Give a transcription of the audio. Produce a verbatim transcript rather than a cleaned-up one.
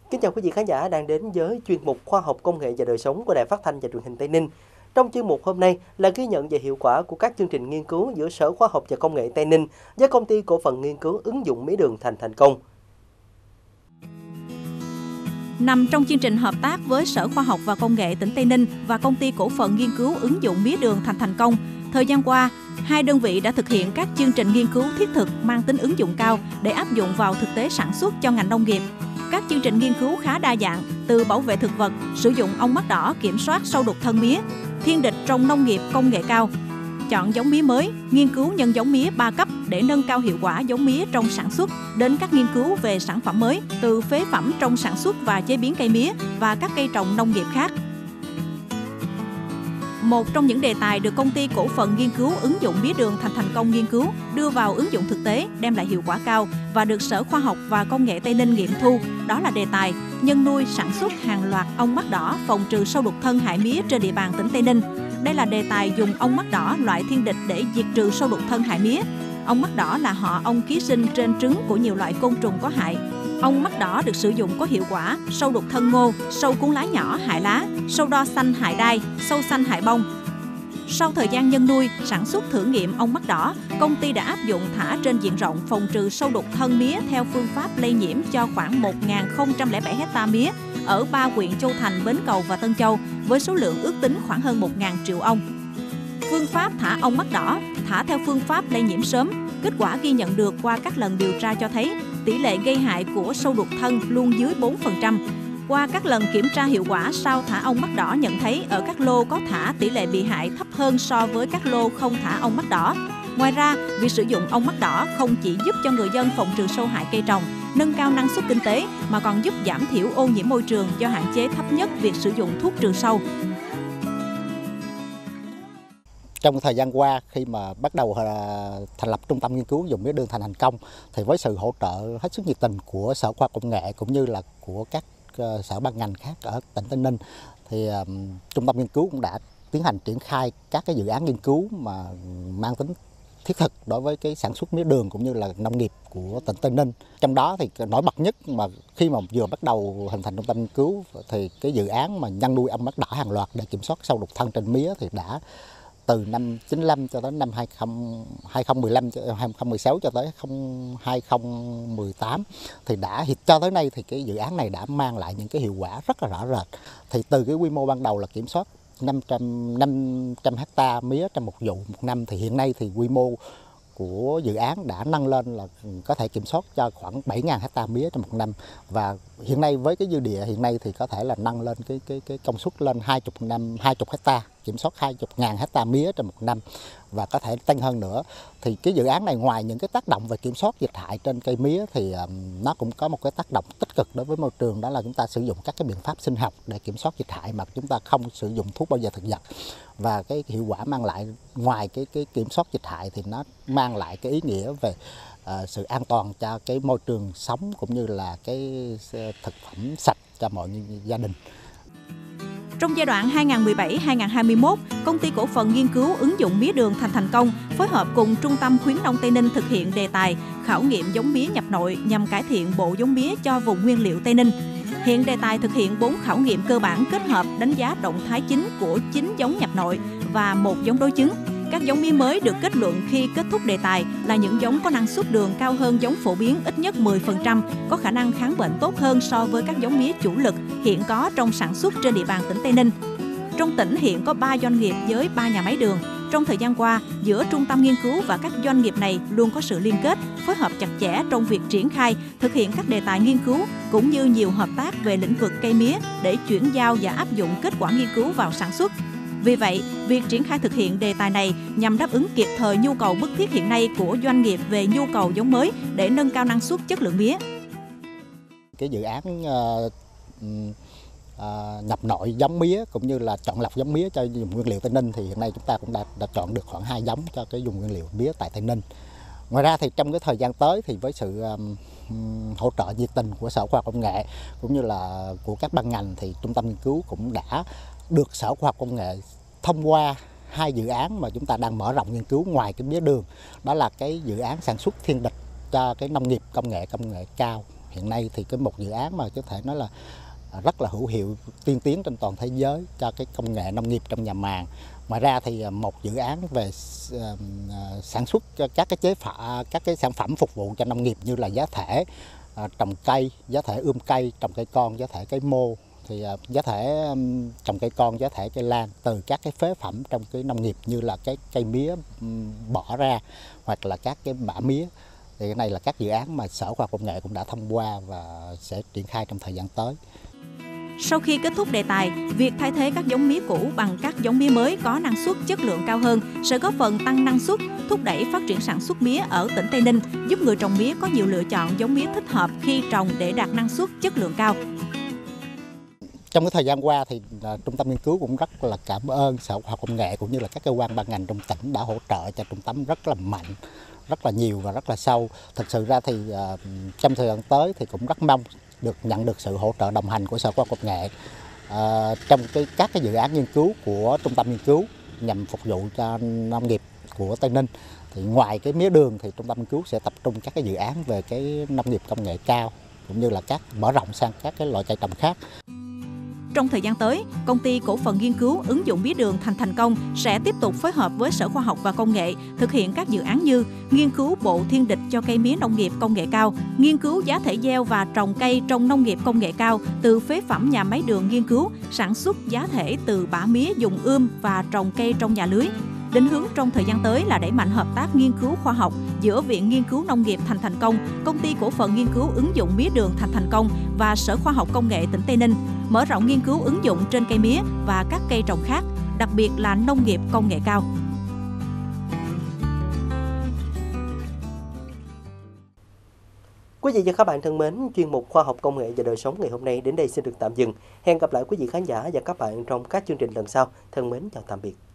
Kính chào quý vị khán giả đang đến với chuyên mục Khoa học Công nghệ và Đời sống của Đài Phát thanh và Truyền hình Tây Ninh. Trong chuyên mục hôm nay là ghi nhận về hiệu quả của các chương trình nghiên cứu giữa Sở Khoa học và Công nghệ Tây Ninh với Công ty Cổ phần Nghiên cứu ứng dụng mía đường Thành Thành Công. Nằm trong chương trình hợp tác với Sở Khoa học và Công nghệ tỉnh Tây Ninh và Công ty Cổ phần Nghiên cứu ứng dụng mía đường Thành Thành Công, thời gian qua, hai đơn vị đã thực hiện các chương trình nghiên cứu thiết thực mang tính ứng dụng cao để áp dụng vào thực tế sản xuất cho ngành nông nghiệp. Các chương trình nghiên cứu khá đa dạng, từ bảo vệ thực vật, sử dụng ong mắt đỏ kiểm soát sâu đục thân mía, thiên địch trồng nông nghiệp công nghệ cao, chọn giống mía mới, nghiên cứu nhân giống mía ba cấp để nâng cao hiệu quả giống mía trong sản xuất, đến các nghiên cứu về sản phẩm mới từ phế phẩm trong sản xuất và chế biến cây mía và các cây trồng nông nghiệp khác. Một trong những đề tài được Công ty Cổ phần Nghiên cứu ứng dụng mía đường Thành Thành Công nghiên cứu, đưa vào ứng dụng thực tế, đem lại hiệu quả cao và được Sở Khoa học và Công nghệ Tây Ninh nghiệm thu, đó là đề tài nhân nuôi sản xuất hàng loạt ong mắt đỏ phòng trừ sâu đục thân hại mía trên địa bàn tỉnh Tây Ninh. Đây là đề tài dùng ong mắt đỏ loại thiên địch để diệt trừ sâu đục thân hại mía. Ong mắt đỏ là họ ong ký sinh trên trứng của nhiều loại côn trùng có hại. Ong mắt đỏ được sử dụng có hiệu quả sâu đục thân ngô, sâu cuốn lá nhỏ hại lá, sâu đo xanh hại đai, sâu xanh hại bông. Sau thời gian nhân nuôi, sản xuất thử nghiệm ong mắt đỏ, công ty đã áp dụng thả trên diện rộng phòng trừ sâu đục thân mía theo phương pháp lây nhiễm cho khoảng một nghìn không trăm lẻ bảy ha mía ở ba huyện Châu Thành, Bến Cầu và Tân Châu với số lượng ước tính khoảng hơn một nghìn triệu ong. Phương pháp thả ong mắt đỏ, thả theo phương pháp lây nhiễm sớm, kết quả ghi nhận được qua các lần điều tra cho thấy tỷ lệ gây hại của sâu đục thân luôn dưới bốn phần trăm. Qua các lần kiểm tra hiệu quả sau thả ong mắt đỏ nhận thấy ở các lô có thả tỷ lệ bị hại thấp hơn so với các lô không thả ong mắt đỏ. Ngoài ra, việc sử dụng ong mắt đỏ không chỉ giúp cho người dân phòng trừ sâu hại cây trồng, nâng cao năng suất kinh tế mà còn giúp giảm thiểu ô nhiễm môi trường do hạn chế thấp nhất việc sử dụng thuốc trừ sâu. Trong thời gian qua, khi mà bắt đầu thành lập trung tâm nghiên cứu dùng mía đường Thành Thành Công, thì với sự hỗ trợ hết sức nhiệt tình của Sở Khoa học Công nghệ cũng như là của các sở ban ngành khác ở tỉnh Tây Ninh, thì um, trung tâm nghiên cứu cũng đã tiến hành triển khai các cái dự án nghiên cứu mà mang tính thiết thực đối với cái sản xuất mía đường cũng như là nông nghiệp của tỉnh Tây Ninh. Trong đó thì nổi bật nhất mà khi mà vừa bắt đầu hình thành trung tâm nghiên cứu thì cái dự án mà nhân nuôi ong mắt đỏ hàng loạt để kiểm soát sâu đục thân trên mía thì đã từ năm chín mươi lăm cho đến năm hai không một lăm, hai không một sáu cho tới hai không một tám thì đã cho tới nay thì cái dự án này đã mang lại những cái hiệu quả rất là rõ rệt. Thì từ cái quy mô ban đầu là kiểm soát năm trăm ha mía trong một vụ một năm, thì hiện nay thì quy mô của dự án đã nâng lên là có thể kiểm soát cho khoảng bảy nghìn ha mía trong một năm, và hiện nay với cái dư địa hiện nay thì có thể là nâng lên cái cái cái công suất lên hai mươi năm hai mươi ha, kiểm soát hai mươi nghìn ha mía trong một năm và có thể tăng hơn nữa. Thì cái dự án này ngoài những cái tác động về kiểm soát dịch hại trên cây mía thì um, nó cũng có một cái tác động tích cực đối với môi trường, đó là chúng ta sử dụng các cái biện pháp sinh học để kiểm soát dịch hại mà chúng ta không sử dụng thuốc bảo vệ thực vật. Và cái hiệu quả mang lại ngoài cái cái kiểm soát dịch hại thì nó mang lại cái ý nghĩa về uh, sự an toàn cho cái môi trường sống cũng như là cái thực phẩm sạch cho mọi gia đình. Trong giai đoạn hai nghìn không trăm mười bảy đến hai nghìn không trăm hai mươi mốt, Công ty Cổ phần Nghiên cứu ứng dụng mía đường Thành Thành Công phối hợp cùng Trung tâm Khuyến nông Tây Ninh thực hiện đề tài khảo nghiệm giống mía nhập nội nhằm cải thiện bộ giống mía cho vùng nguyên liệu Tây Ninh. Hiện đề tài thực hiện bốn khảo nghiệm cơ bản kết hợp đánh giá động thái chính của chín giống nhập nội và một giống đối chứng. Các giống mía mới được kết luận khi kết thúc đề tài là những giống có năng suất đường cao hơn giống phổ biến ít nhất mười phần trăm, có khả năng kháng bệnh tốt hơn so với các giống mía chủ lực hiện có trong sản xuất trên địa bàn tỉnh Tây Ninh. Trong tỉnh hiện có ba doanh nghiệp với ba nhà máy đường. Trong thời gian qua, giữa trung tâm nghiên cứu và các doanh nghiệp này luôn có sự liên kết, phối hợp chặt chẽ trong việc triển khai, thực hiện các đề tài nghiên cứu, cũng như nhiều hợp tác về lĩnh vực cây mía để chuyển giao và áp dụng kết quả nghiên cứu vào sản xuất. Vì vậy, việc triển khai thực hiện đề tài này nhằm đáp ứng kịp thời nhu cầu bức thiết hiện nay của doanh nghiệp về nhu cầu giống mới để nâng cao năng suất chất lượng mía. Cái dự án uh, uh, nhập nội giống mía cũng như là chọn lọc giống mía cho vùng nguyên liệu Tây Ninh thì hiện nay chúng ta cũng đã, đã chọn được khoảng hai giống cho cái vùng nguyên liệu mía tại Tây Ninh. Ngoài ra thì trong cái thời gian tới thì với sự um, hỗ trợ nhiệt tình của Sở Khoa học Công nghệ cũng như là của các ban ngành thì trung tâm nghiên cứu cũng đã được Sở Khoa học Công nghệ thông qua hai dự án mà chúng ta đang mở rộng nghiên cứu ngoài cái mía đường, đó là cái dự án sản xuất thiên địch cho cái nông nghiệp công nghệ công nghệ cao Hiện nay thì cái một dự án mà có thể nói là rất là hữu hiệu, tiên tiến trên toàn thế giới cho cái công nghệ nông nghiệp trong nhà màng. Ngoài ra thì một dự án về sản xuất các cái chế phẩm, các cái sản phẩm phục vụ cho nông nghiệp như là giá thể trồng cây, giá thể ươm cây, trồng cây con, giá thể cây mô, thì giá thể trồng cây con, giá thể cây lan từ các cái phế phẩm trong cái nông nghiệp như là cái cây mía bỏ ra hoặc là các cái bã mía. Thì cái này là các dự án mà Sở Khoa học Công nghệ cũng đã thông qua và sẽ triển khai trong thời gian tới. Sau khi kết thúc đề tài, việc thay thế các giống mía cũ bằng các giống mía mới có năng suất chất lượng cao hơn sẽ góp phần tăng năng suất, thúc đẩy phát triển sản xuất mía ở tỉnh Tây Ninh, giúp người trồng mía có nhiều lựa chọn giống mía thích hợp khi trồng để đạt năng suất chất lượng cao. Trong cái thời gian qua thì uh, Trung tâm nghiên cứu cũng rất là cảm ơn Sở Khoa học Công nghệ cũng như là các cơ quan ban ngành trong tỉnh đã hỗ trợ cho trung tâm rất là mạnh, rất là nhiều và rất là sâu. Thực sự ra thì uh, trong thời gian tới thì cũng rất mong được nhận được sự hỗ trợ đồng hành của Sở Khoa học Công nghệ uh, trong cái các cái dự án nghiên cứu của trung tâm nghiên cứu nhằm phục vụ cho nông nghiệp của Tây Ninh. Thì ngoài cái mía đường thì trung tâm nghiên cứu sẽ tập trung các cái dự án về cái nông nghiệp công nghệ cao cũng như là các mở rộng sang các cái loại cây trồng khác. Trong thời gian tới, Công ty Cổ phần Nghiên cứu ứng dụng mía đường Thành Thành Công sẽ tiếp tục phối hợp với Sở Khoa học và Công nghệ thực hiện các dự án như nghiên cứu bộ thiên địch cho cây mía nông nghiệp công nghệ cao, nghiên cứu giá thể gieo và trồng cây trong nông nghiệp công nghệ cao từ phế phẩm nhà máy đường nghiên cứu, sản xuất giá thể từ bã mía dùng ươm và trồng cây trong nhà lưới. Định hướng trong thời gian tới là đẩy mạnh hợp tác nghiên cứu khoa học giữa Viện Nghiên cứu Nông nghiệp Thành Thành Công, Công ty Cổ phần Nghiên cứu ứng dụng mía đường Thành Thành Công và Sở Khoa học Công nghệ tỉnh Tây Ninh, mở rộng nghiên cứu ứng dụng trên cây mía và các cây trồng khác, đặc biệt là nông nghiệp công nghệ cao. Quý vị và các bạn thân mến, chuyên mục Khoa học Công nghệ và Đời sống ngày hôm nay đến đây xin được tạm dừng. Hẹn gặp lại quý vị khán giả và các bạn trong các chương trình lần sau. Thân mến chào tạm biệt.